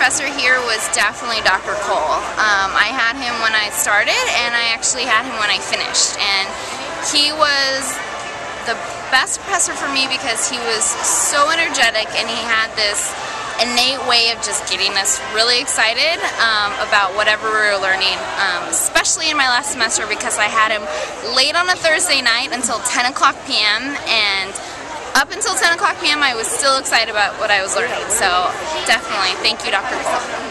professor here was definitely Dr. Cole. I had him when I started, and I actually had him when I finished. And he was the best professor for me because he was so energetic, and he had this innate way of just getting us really excited about whatever we were learning, especially in my last semester because I had him late on a Thursday night until 10 o'clock p.m. and up until 10 o'clock p.m. I was still excited about what I was learning. So definitely, thank you, Dr. Cole.